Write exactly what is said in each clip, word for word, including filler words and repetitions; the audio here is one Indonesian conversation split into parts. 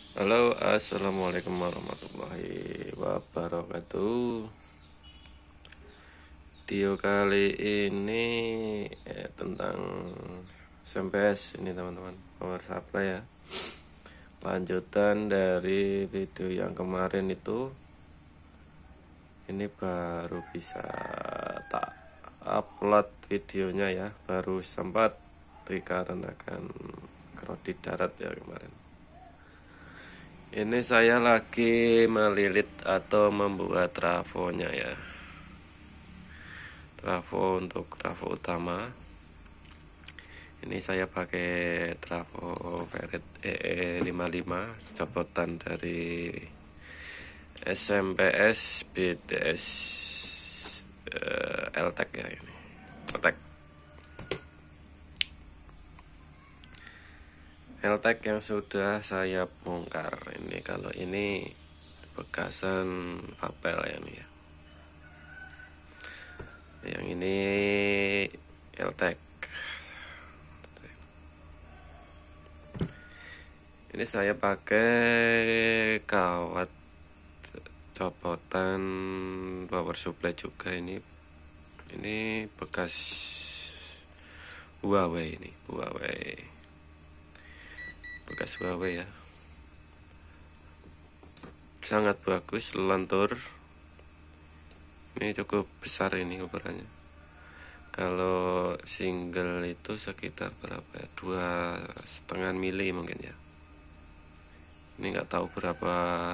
Halo, assalamualaikum warahmatullahi wabarakatuh. Video kali ini eh, tentang S M P S ini teman-teman, power supply ya. Lanjutan dari video yang kemarin itu. Ini baru bisa tak upload videonya ya, baru sempat dikarenakan kredit darat ya kemarin. Ini saya lagi melilit atau membuat trafonya ya. Trafo untuk trafo utama. Ini saya pakai trafo Ferret E E lima puluh lima copotan dari S M P S B T S uh, L-Tech ya ini. L-Tech. L-Tech yang sudah saya bongkar. Ini kalau ini bekasan Fabel ya ini ya. Yang ini L-Tech. Ini saya pakai kawat copotan power supply juga ini. Ini bekas Huawei ini, Huawei. Bekas Huawei ya. Sangat bagus, lentur. Ini cukup besar ini ukurannya. Kalau single itu sekitar berapa ya? Dua setengah mili mungkin ya. Ini nggak tahu berapa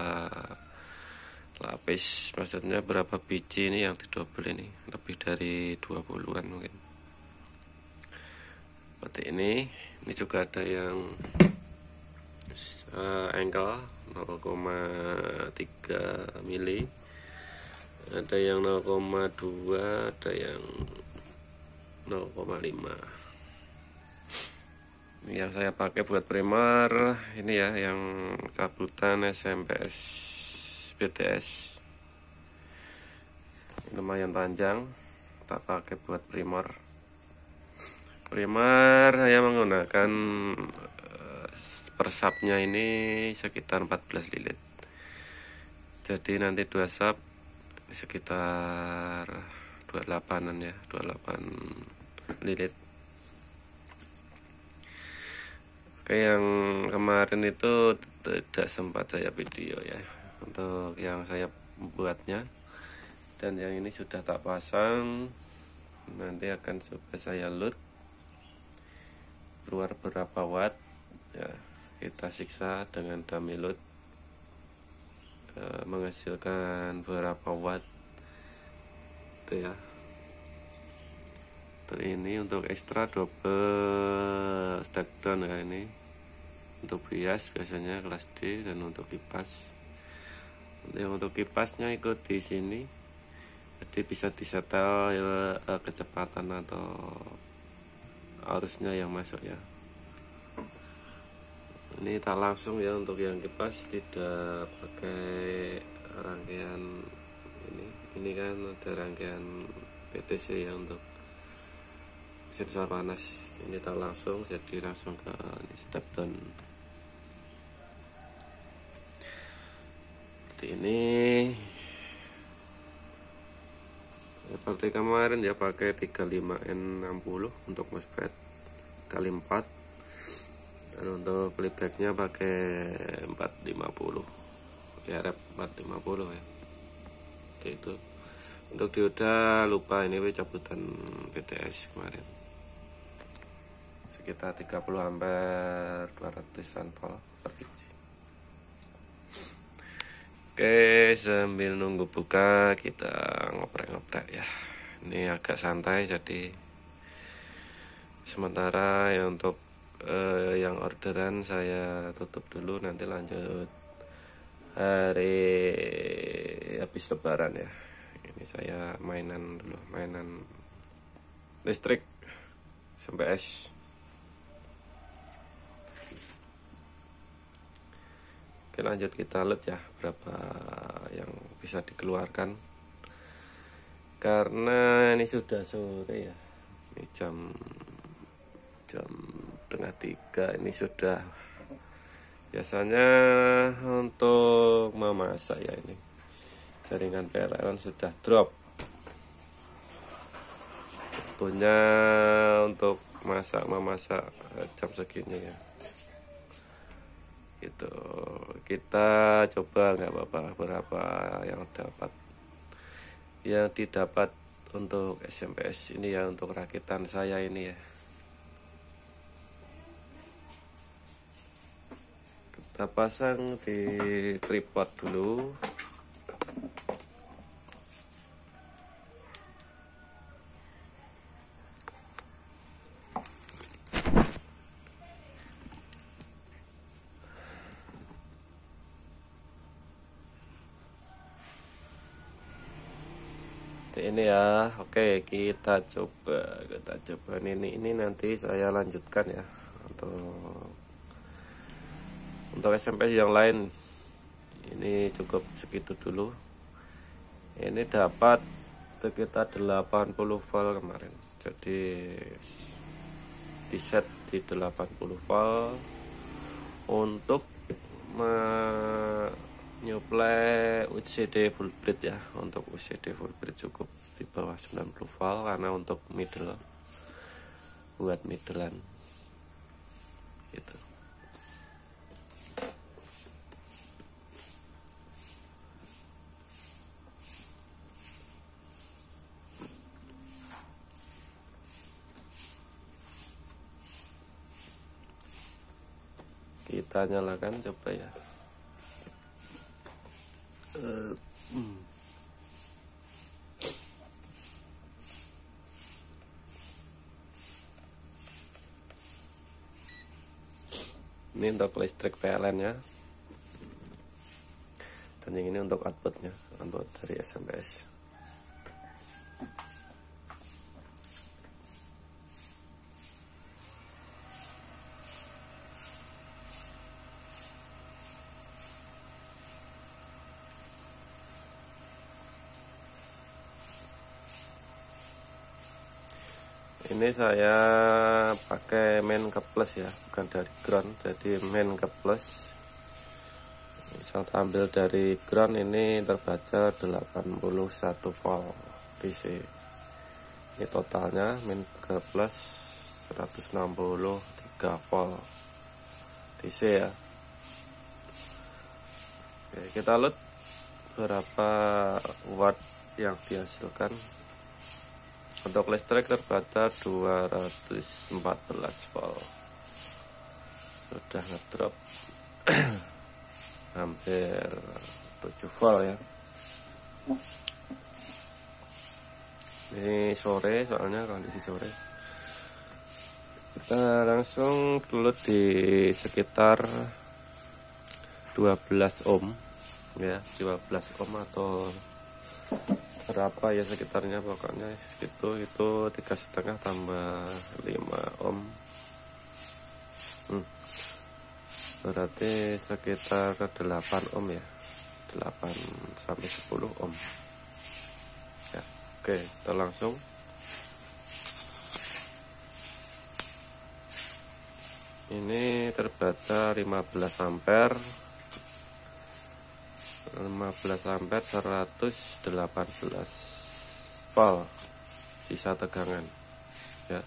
lapis, maksudnya berapa biji ini yang didobel ini, lebih dari dua puluhan mungkin. Seperti ini. Ini juga ada yang uh, ankle nol koma tiga mili, ada yang nol koma dua, ada yang nol koma lima. Yang saya pakai buat primer ini ya, yang cabutan S M P S B T S, lumayan panjang, tak pakai buat primer. Primer saya menggunakan uh, persapnya ini sekitar empat belas lilit, jadi nanti dua sap sekitar dua puluh delapan-an ya, dua puluh delapan lilit. Oke, yang kemarin itu tidak sempat saya video ya, untuk yang saya buatnya. Dan yang ini sudah tak pasang, nanti akan coba saya load keluar berapa watt ya, kita siksa dengan dummy load e, menghasilkan berapa watt itu ya. Untuk ini untuk ekstra double step down ya, ini untuk bias biasanya kelas D, dan untuk kipas, yang untuk kipasnya ikut di sini, jadi bisa disetel ya, kecepatan atau arusnya yang masuk ya. Ini tak langsung ya, untuk yang kipas tidak pakai rangkaian ini. Ini kan ada rangkaian P T C ya untuk sensor panas. Ini tak langsung, jadi langsung ke ini, step down. Seperti ini. Seperti kemarin ya, pakai tiga puluh lima N enam puluh untuk MOSFET kali empat, dan untuk playbacknya pakai empat lima puluh ya, rep empat lima puluh ya. Seperti itu. Untuk dioda lupa, ini cabutan B T S kemarin sekitar tiga puluh ampere, dua ratusan volt per biji. Oke, sambil nunggu buka kita ngoprek-ngoprek ya. Ini agak santai, jadi sementara ya untuk eh, yang orderan saya tutup dulu, nanti lanjut hari habis lebaran ya. Ini saya mainan dulu, mainan listrik S M P S. Oke, lanjut kita load ya, berapa yang bisa dikeluarkan, karena ini sudah sore ya, ini jam jam setengah tiga, ini sudah Biasanya untuk memasak ya, ini jaringan P L N sudah drop. Waktunya untuk masak memasak jam segini ya. Gitu. Kita coba nggak apa-apa berapa yang dapat. Yang didapat untuk S M P S ini ya, untuk rakitan saya ini ya. Kita pasang di tripod dulu. Ini ya, oke kita coba, kita coba ini ini nanti saya lanjutkan ya untuk untuk S M P S yang lain. Ini cukup segitu dulu. Ini dapat sekitar delapan puluh volt kemarin, jadi di set di delapan puluh volt untuk menyuplai U C D full bridge ya. Untuk U C D full bridge cukup di bawah sembilan puluh volt, karena untuk middle, buat middlean gitu. Kita nyalakan coba ya. Uh, hmm. Ini untuk listrik P L N ya, dan yang ini untuk outputnya, output dari S M P S. Ini saya pakai main ke plus ya, bukan dari ground, jadi main ke plus. Misal ambil dari ground, ini terbaca delapan puluh satu volt D C. Ini totalnya main ke plus seratus enam puluh tiga volt D C ya. Oke, kita load berapa watt yang dihasilkan. Untuk listrik terbaca dua ratus empat belas volt. Sudah ngedrop hampir tujuh volt ya. Ini sore, soalnya kondisi sore. Kita langsung dulu di sekitar dua belas ohm ya, dua belas ohm atau berapa ya sekitarnya, pokoknya segitu. Itu tiga setengah tambah lima ohm, hmm. berarti sekitar delapan ohm ya, delapan sampai sepuluh ohm ya. Oke, kita langsung ini terbaca lima belas ampere, lima belas ampere, seratus delapan belas volt sisa tegangan ya.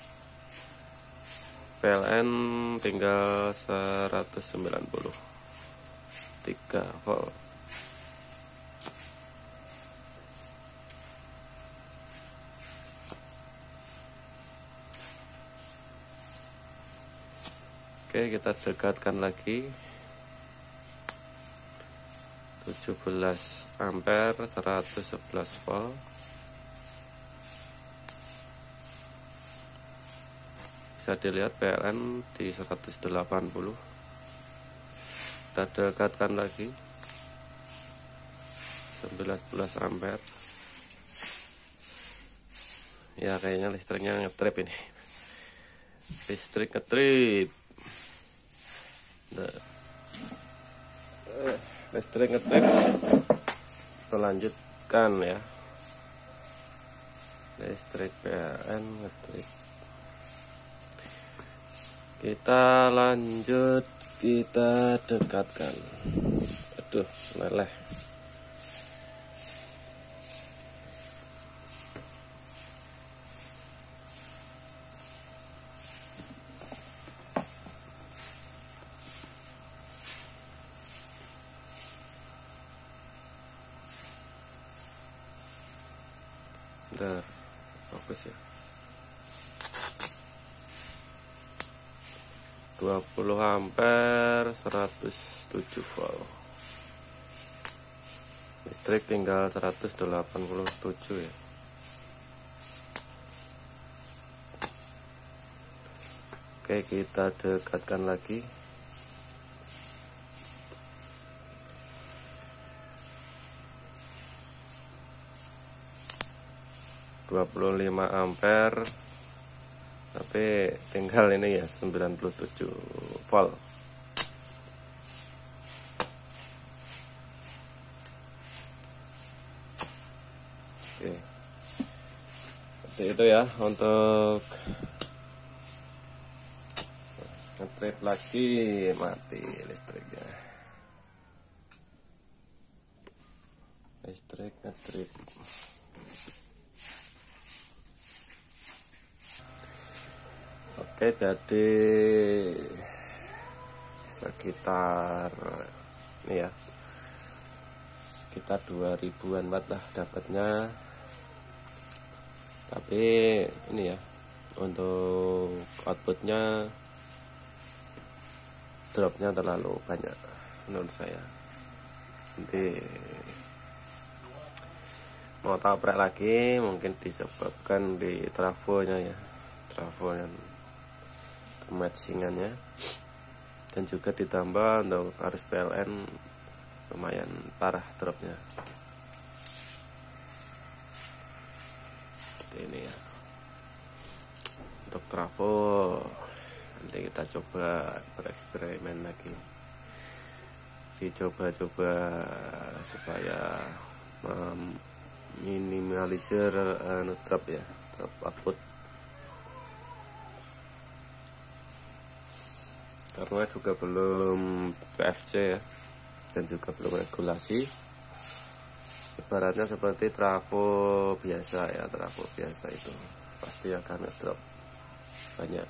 P L N tinggal seratus sembilan puluh tiga volt. Oke, kita dekatkan lagi. tujuh belas ampere, seratus sebelas volt. Bisa dilihat P L N di seratus delapan puluh. Kita dekatkan lagi. sembilan belas ampere. Ya, kayaknya listriknya ngetrip ini. Listrik ngetrip. Nah. Listrik ngetrip. Kita lanjutkan ya. Listrik P L N ngetrip. Kita lanjut kita dekatkan. Aduh, meleleh. Bentar, fokus ya. dua puluh ampere, seratus tujuh volt. Listrik tinggal seratus delapan puluh tujuh ya. Oke, kita dekatkan lagi. dua puluh lima ampere, tapi tinggal ini ya sembilan puluh tujuh volt. Oke, seperti itu ya untuk ngetrip lagi, mati listriknya. Listrik ngetrip. Oke, jadi sekitar ini ya, sekitar dua ribuan watt lah dapatnya. Tapi ini ya, untuk outputnya dropnya terlalu banyak menurut saya. Nanti mau tabrak lagi, mungkin disebabkan di trafonya ya, trafo yang matchingannya, dan juga ditambah untuk arus P L N lumayan parah dropnya. Seperti ini ya untuk trafo. Nanti kita coba bereksperimen lagi, dicoba-coba supaya meminimalisir uh, drop ya, drop output. Karena juga belum P F C ya, dan juga belum regulasi. Ibaratnya seperti trafo biasa ya, trafo biasa itu pasti akan ngedrop banyak.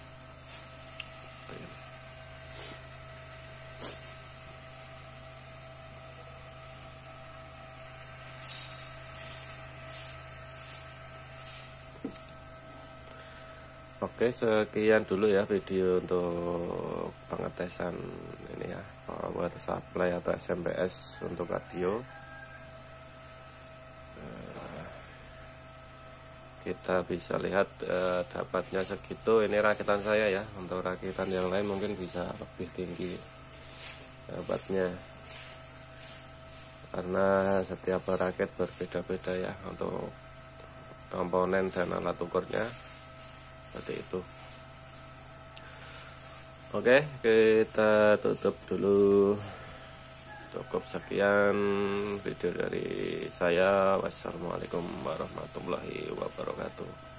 Oke, sekian dulu ya video untuk pengetesan ini ya, power supply atau S M P S untuk radio. Kita bisa lihat eh, dapatnya segitu. Ini rakitan saya ya, untuk rakitan yang lain mungkin bisa lebih tinggi dapatnya, karena setiap rakit berbeda-beda ya untuk komponen dan alat ukurnya. Seperti itu. Oke, kita tutup dulu. Cukup sekian video dari saya. Wassalamualaikum warahmatullahi wabarakatuh.